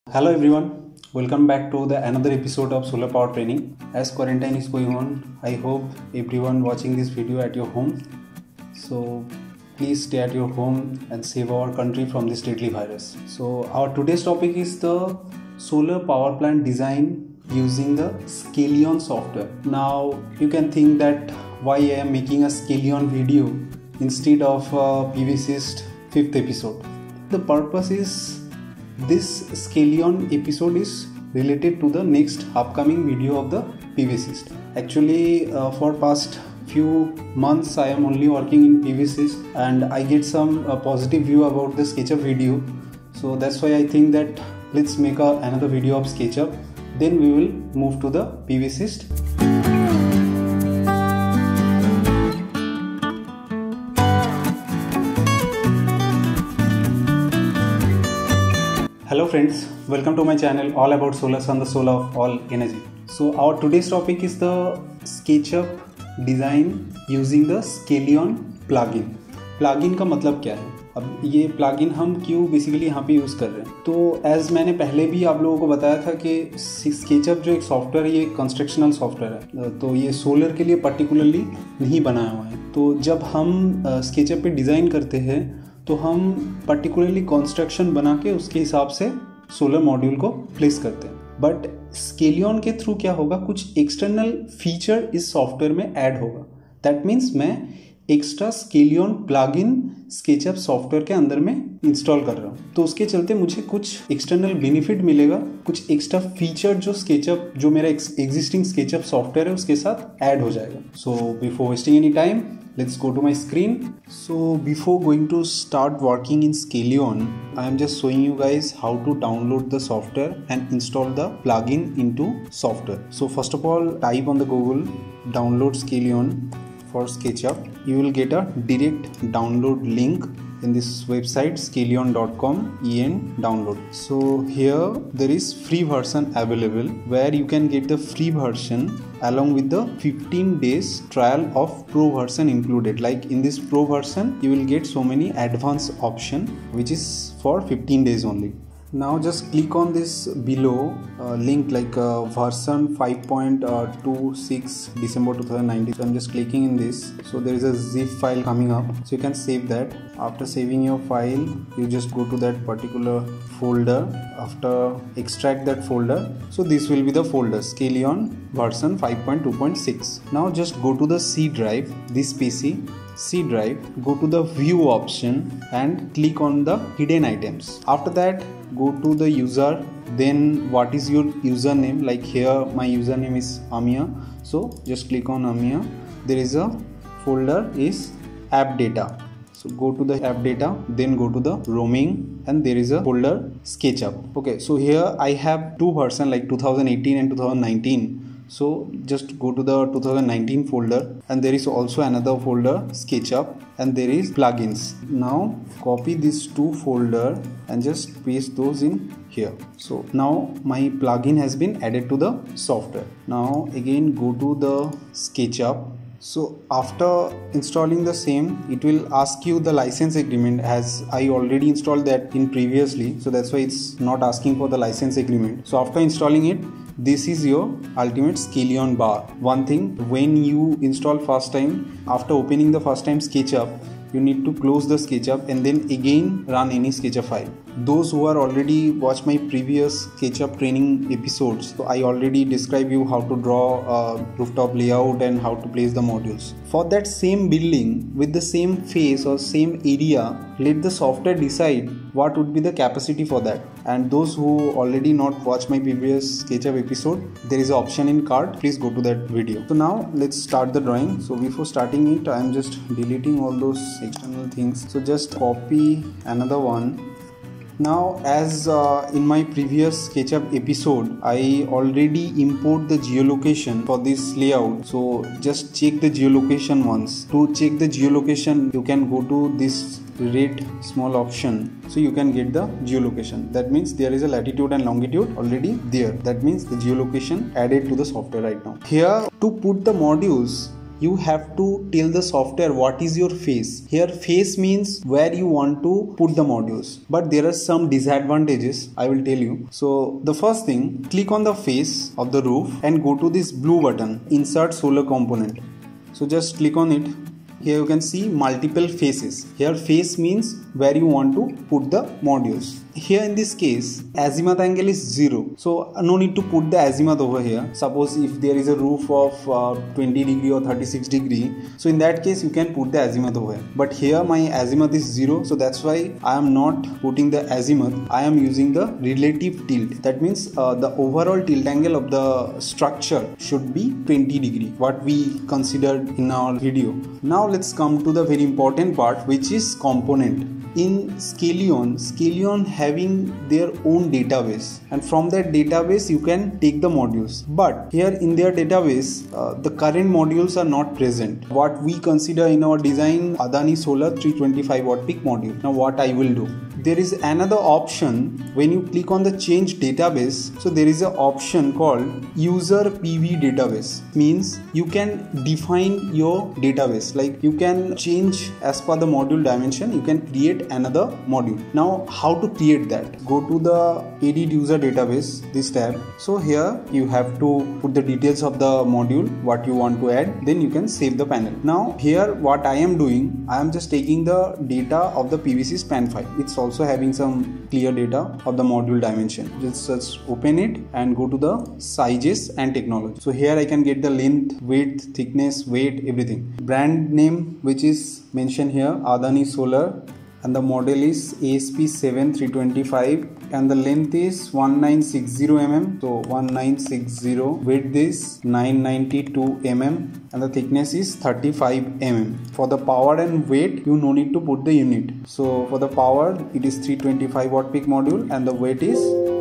Hello everyone, welcome back to the another episode of solar power training. As quarantine is going on, I hope everyone watching this video at your home. So please stay at your home and save our country from this deadly virus. So our today's topic is the solar power plant design using the Skelion software. Now you can think that why I am making a Skelion video instead of PVsyst 5th episode. The purpose is this Skelion episode is related to the next upcoming video of the PVsyst. Actually, for past few months I am only working in PVsyst and I get some positive view about the SketchUp video. So that's why I think that let's make another video of SketchUp. Then we will move to the PVsyst. Hello friends, welcome to my channel all about solar and the soul of all energy. So our today's topic is the SketchUp design using the Skelion plugin. Plugin का मतलब क्या है? अब ये plugin हम क्यों basically यहाँ पे यूज़ कर रहे हैं? तो एज मैंने पहले भी आप लोगों को बताया था कि SketchUp जो एक सॉफ्टवेयर है ये कंस्ट्रक्शनल सॉफ्टवेयर है, तो ये सोलर के लिए पर्टिकुलरली नहीं बनाया हुआ है. तो जब हम SketchUp पे डिज़ाइन करते हैं तो हम पर्टिकुलरली कंस्ट्रक्शन बना के उसके हिसाब से सोलर मॉड्यूल को प्लेस करते हैं. बट स्केलियन के थ्रू क्या होगा, कुछ एक्सटर्नल फीचर इस सॉफ्टवेयर में ऐड होगा. दैट मीन्स मैं एक्स्ट्रा स्केलियन प्लगइन स्केचअप सॉफ्टवेयर के अंदर में इंस्टॉल कर रहा हूँ. तो उसके चलते मुझे कुछ एक्सटर्नल बेनिफिट मिलेगा, कुछ एक्स्ट्रा फीचर जो मेरा एग्जिस्टिंग स्केचअप सॉफ्टवेयर है उसके साथ ऐड हो जाएगा. So before wasting any time, let's go to my screen. So before going to start working in Skelion, I am just showing you guys how to download the software and install the plugin into software. So first of all, type on the Google download Skelion for SketchUp. You will get a direct download link in this website skelion.com en download. So here there is free version available where you can get the free version along with the 15 days trial of pro version included. Like in this pro version you will get so many advanced option which is for 15 days only. Now just click on this below link like version 5.26 December 2019. So I'm just clicking in this. So there is a zip file coming up, so you can save that. After saving your file, you just go to that particular folder. After extract that folder, so this will be the folder Skelion version 5.2.6. Now just go to the C drive, this PC C drive, go to the view option and click on the hidden items. After that, go to the user, then what is your username, like here my username is Amiya, so just click on Amiya. There is a folder is app data, so go to the app data, then go to the roaming and there is a folder SketchUp. Okay, so here I have two versions like 2018 and 2019. So just go to the 2019 folder and there is also another folder SketchUp and there is plugins. Now copy these two folder and just paste those in here. So now my plugin has been added to the software. Now again go to the SketchUp. So after installing the same, it will ask you the license agreement, as I already installed that in previously, so that's why it's not asking for the license agreement. So after installing it, this is your ultimate Skelion bar. One thing, when you install first time, after opening the first time SketchUp, you need to close the SketchUp and then again run any SketchUp file. Those who are already watched my previous SketchUp training episodes, so I already describe you how to draw a rooftop layout and how to place the modules. For that same building with the same face or same area, let the software decide what would be the capacity for that. And those who already not watched my previous SketchUp episode, there is an option in card, please go to that video. So now let's start the drawing. So before starting it, I am just deleting all those external things. So just copy another one. Now as in my previous SketchUp episode, I already import the geolocation for this layout. So just check the geolocation once. To check the geolocation, you can go to this red small option, so you can get the geolocation. That means there is a latitude and longitude already there. That means the geolocation added to the software right now. Here to put the modules, you have to tell the software what is your face. Here face means where you want to put the modules, but there are some disadvantages I will tell you. So the first thing, click on the face of the roof and go to this blue button, insert solar component. So just click on it. Here you can see multiple faces. Here face means where you want to put the modules. Here in this case, azimuth angle is 0. So no need to put the azimuth over here. Suppose if there is a roof of 20 degree or 36 degree. So in that case, you can put the azimuth over here. But here my azimuth is 0. So that's why I am not putting the azimuth. I am using the relative tilt. That means the overall tilt angle of the structure should be 20 degree. What we considered in our video. Now let's come to the very important part, which is component. In Skelion having their own database, and from that database you can take the modules. But here in their database, the current modules are not present. What we consider in our design, Adani Solar 325 watt peak module. Now what I will do? There is another option when you click on the change database. So there is an option called user PV database. Means you can define your database. Like you can change as per the module dimension. You can create another module. Now how to create that? Go to the edit user database, this tab. So here you have to put the details of the module, what you want to add. Then you can save the panel. Now here what I am doing, I am just taking the data of the PVsyst pan file. It's also having some clear data of the module dimension. Just open it and go to the sizes and technology. So here I can get the length, width, thickness, weight, everything. Brand name which is mentioned here, Adani Solar, and the model is ASP7325, and the length is 1960 mm. So 1960, width is 992 mm, and the thickness is 35 mm. For the power and weight, you no need to put the unit. So for the power, it is 325 watt peak module, and the weight is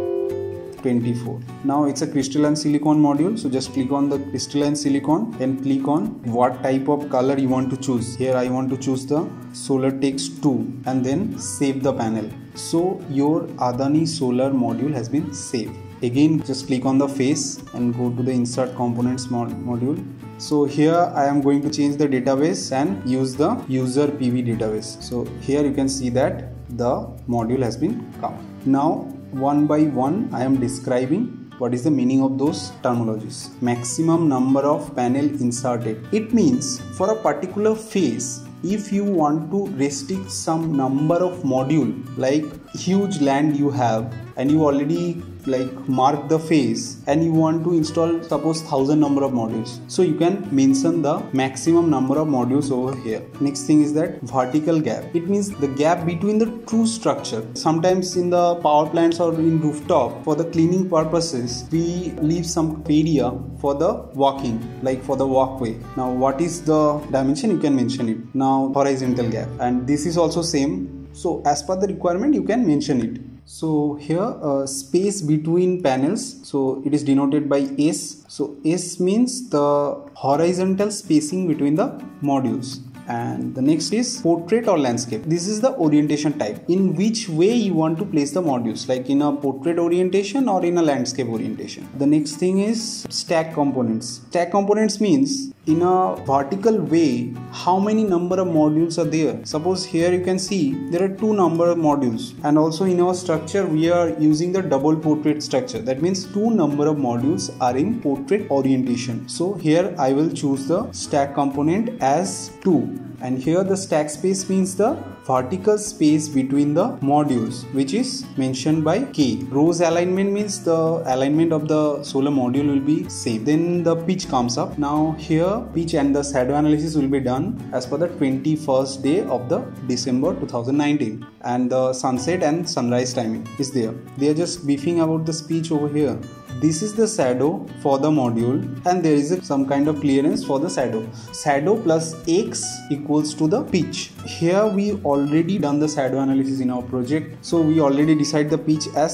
24. Now it's a crystalline silicon module. So just click on the crystalline silicon and click on what type of color you want to choose. Here I want to choose the Solar Text 2 and then save the panel. So your Adani Solar module has been saved. Again, just click on the face and go to the insert components module. So here I am going to change the database and use the user PV database. So here you can see that the module has been come. Now one by one I am describing what is the meaning of those terminologies. Maximum number of panel inserted. It means for a particular phase, if you want to restrict some number of module, like huge land you have and you already like mark the face and you want to install suppose 1000 number of modules, so you can mention the maximum number of modules over here. Next thing is that vertical gap. It means the gap between the true structure. Sometimes in the power plants or in rooftop, for the cleaning purposes, we leave some area for the walking, like for the walkway. Now what is the dimension? You can mention it. Now horizontal gap, and this is also same. So as per the requirement you can mention it. So here space between panels, so it is denoted by S. So S means the horizontal spacing between the modules. And the next is portrait or landscape. This is the orientation type. In which way you want to place the modules, like in a portrait orientation or in a landscape orientation. The next thing is stack components. Stack components means in a vertical way how many number of modules are there. Suppose here you can see there are 2 number of modules, and also in our structure we are using the double portrait structure. That means 2 number of modules are in portrait orientation. So here I will choose the stack component as 2, and here the stack space means the vertical space between the modules, which is mentioned by K. Rows alignment means the alignment of the solar module will be same. Then the pitch comes up. Now here pitch and the shadow analysis will be done as per the 21st day of the December 2019, and the sunset and sunrise timing is there. They are just beefing about the speech over here. This is the shadow for the module, and there is some kind of clearance for the shadow. Shadow plus X equals to the pitch. Here we already done the shadow analysis in our project, so we already decide the pitch as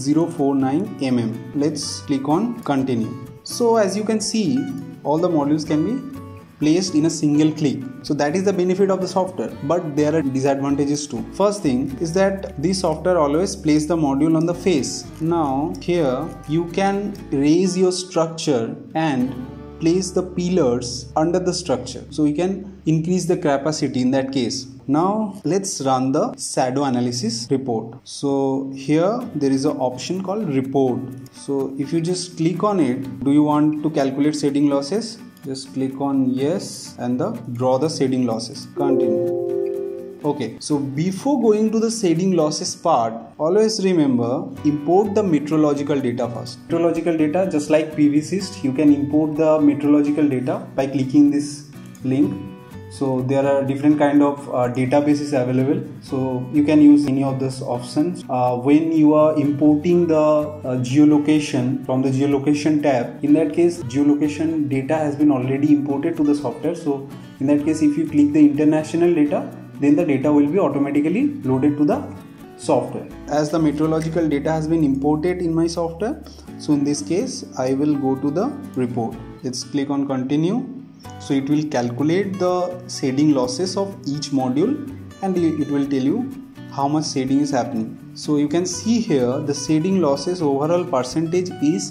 6049 mm. Let's click on continue. So as you can see, all the modules can be placed in a single click. So that is the benefit of the software, but there are disadvantages too. First thing is that this software always places the module on the face. Now here you can raise your structure and place the pillars under the structure. So we can increase the capacity in that case. Now let's run the shadow analysis report. So here there is an option called report. So if you just click on it, do you want to calculate shading losses? Just click on yes and draw the shading losses. Continue. Okay, so before going to the shading losses part, always remember import the meteorological data first. Meteorological data, just like PVsyst, you can import the meteorological data by clicking this link. So there are different kind of databases available, so you can use any of these options. When you are importing the geolocation from the geolocation tab, in that case geolocation data has been already imported to the software. So in that case, if you click the international data, then the data will be automatically loaded to the software. As the meteorological data has been imported in my software, so in this case I will go to the report. Let's click on continue. So it will calculate the shading losses of each module and it will tell you how much shading is happening. So you can see here the shading losses overall percentage is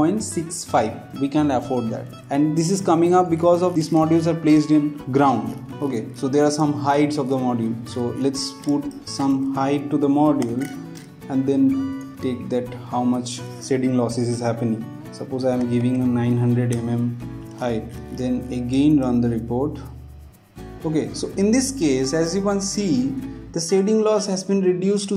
2.65. We can afford that, and this is coming up because of these modules are placed in ground. Okay, so there are some heights of the module. So let's put some height to the module and then take that how much shading losses is happening. Suppose I am giving a 900 mm height, then again run the report. Okay, so in this case, as you can see, the shading loss has been reduced to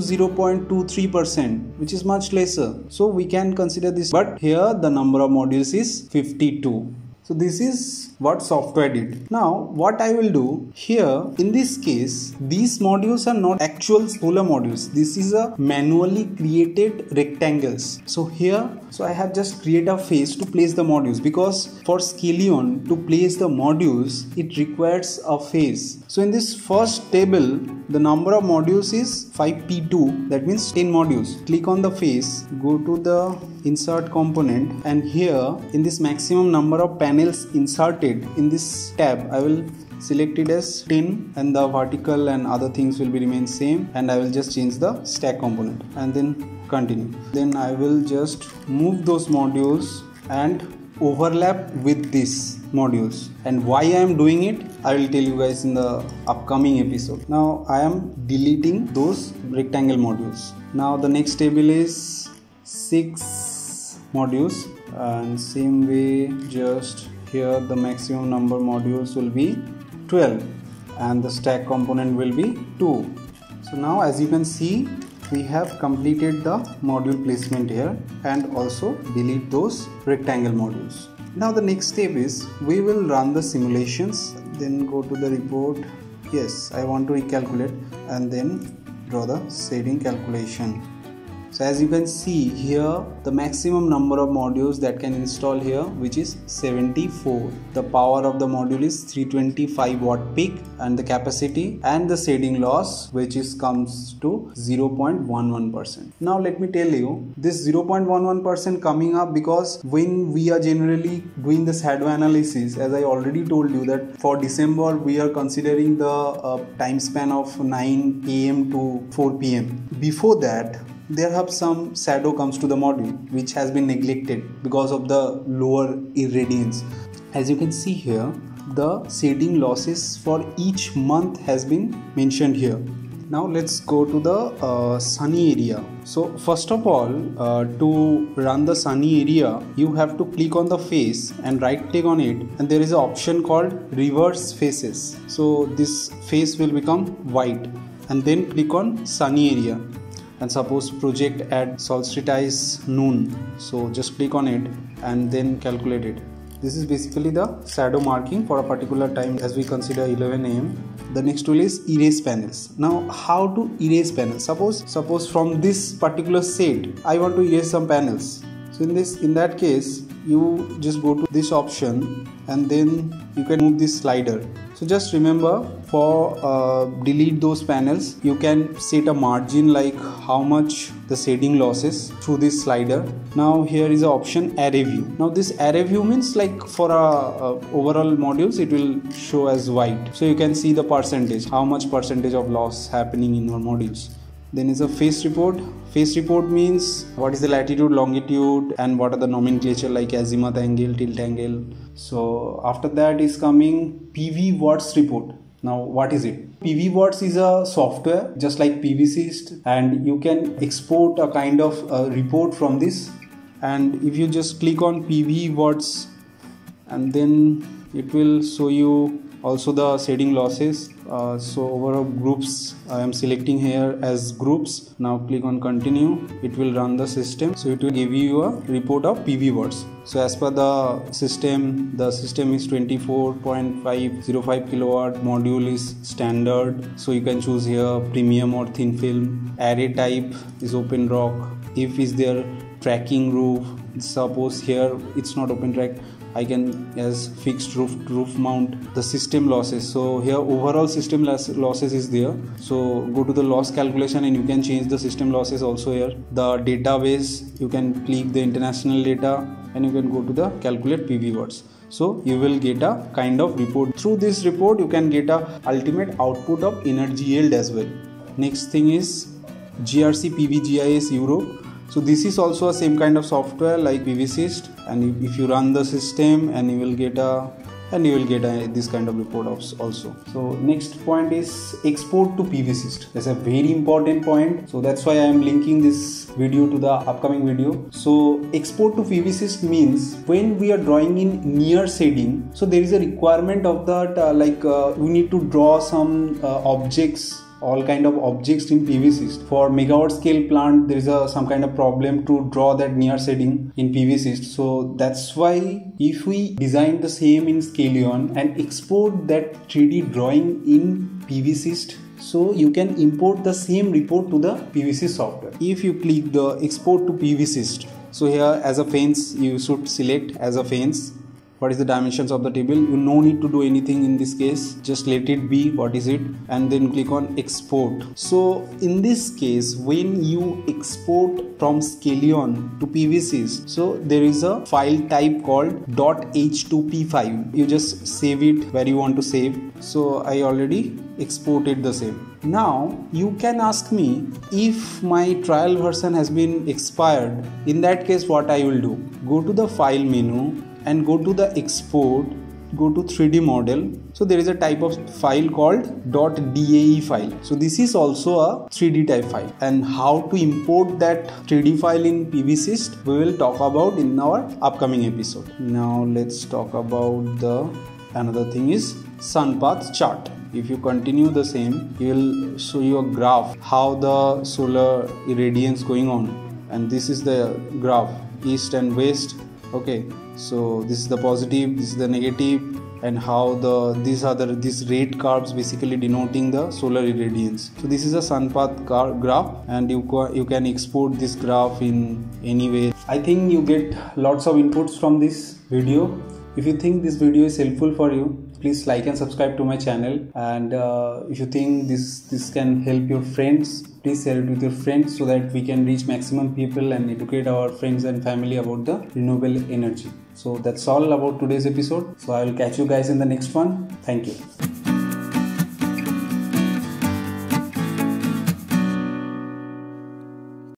0.23%, which is much lesser. So we can consider this, but here the number of modules is 52. So this is what software did. Now what I will do here, in this case, these modules are not actual solar modules. This is a manually created rectangles. So here, so I have just created a face to place the modules, because for Skelion to place the modules, it requires a face. So in this first table, the number of modules is 5P2, that means 10 modules. Click on the face, go to the insert component, and here in this maximum number of panels inserted, in this tab I will select it as 10 and the vertical and other things will be remain same, and I will just change the stack component and then continue. Then I will just move those modules and overlap with these modules, and why I am doing it I will tell you guys in the upcoming episode. Now I am deleting those rectangle modules. Now the next table is 6 modules, and same way, just here the maximum number modules will be 12 and the stack component will be 2. So now as you can see, we have completed the module placement here and also delete those rectangle modules. Now the next step is we will run the simulations, then go to the report. Yes, I want to recalculate, and then draw the shading calculation. So as you can see here, the maximum number of modules that can install here, which is 74. The power of the module is 325 watt peak, and the capacity and the shading loss, which is comes to 0.11%. Now let me tell you, this 0.11% coming up because when we are generally doing the shadow analysis, as I already told you that for December we are considering the time span of 9 AM to 4 PM. Before that, there have some shadow comes to the module which has been neglected because of the lower irradiance. As you can see here, the shading losses for each month has been mentioned here. Now let's go to the sunny area. So first of all, to run the sunny area, you have to click on the face and right click on it, and there is an option called reverse faces. So this face will become white, and then click on sunny area. And suppose project at solstice noon, so just click on it and then calculate it. This is basically the shadow marking for a particular time, as we consider 11 AM. The next tool is erase panels. Now how to erase panels? Suppose from this particular set I want to erase some panels. So in that case, you just go to this option and then you can move this slider. So just remember, for delete those panels, you can set a margin like how much the shading losses through this slider. Now here is the option array view. Now this array view means like for overall modules it will show as white. So you can see the percentage, how much percentage of loss happening in your modules. Then is a phase report. Phase report means what is the latitude, longitude, and what are the nomenclature like azimuth angle, tilt angle. So after that is coming PV watts report. Now what is it? PV watts is a software just like PVsyst, and you can export a kind of report from this. And if you just click on PV watts, and then it will show you also the shading losses. So overall groups I am selecting here as groups. Now click on continue. It will run the system, so it will give you a report of PV watts. So as per the system is 24.505 kilowatt. Module is standard, so you can choose here premium or thin film. Array type is open rock. If is there tracking roof, suppose here it's not open track, I can as fixed roof mount. The system losses, so here overall system losses is there, so go to the loss calculation and you can change the system losses also here. The database, you can click the international data and you can go to the calculate PV watts. So you will get a kind of report. Through this report you can get a ultimate output of energy yield as well. Next thing is GRC PVGIS Europe. So this is also a same kind of software like PVsyst, and if you run the system and you will get this kind of report also. So next point is export to PVsyst. That's a very important point, so that's why I am linking this video to the upcoming video. So export to PVsyst means when we are drawing in near shading, so there is a requirement of that we need to draw some objects, all kind of objects in PVsyst. For megawatt scale plant, there is some kind of problem to draw that near shading in PVsyst. So that's why if we design the same in Skelion and export that 3D drawing in PVsyst, so you can import the same report to the PVsyst software. If you click the export to PVsyst, so here as a fence you should select as a fence. What is the dimensions of the table? You no need to do anything in this case, just let it be what is it, and then click on export. So in this case, when you export from Skelion to PVsyst, so there is a file type called .h2p file. You just save it where you want to save. So I already exported the same. Now you can ask me if my trial version has been expired. In that case, what I will do? Go to the file menu and go to the export, go to 3D model. So there is a type of file called .dae file. So this is also a 3D type file, and how to import that 3D file in PVsyst we will talk about in our upcoming episode. Now let's talk about another thing is Sunpathchart. If you continue the same, it will show you a graph how the solar irradiance going on, and this is the graph east and west. Okay, so this is the positive, this is the negative, and how these red curves basically denoting the solar irradiance. So this is a sunpath graph, and you can export this graph in any way. I think you get lots of inputs from this video. If you think this video is helpful for you, please like and subscribe to my channel, and if you think this can help your friends, please share it with your friends so that we can reach maximum people and educate our friends and family about the renewable energy. So that's all about today's episode. So I will catch you guys in the next one. Thank you.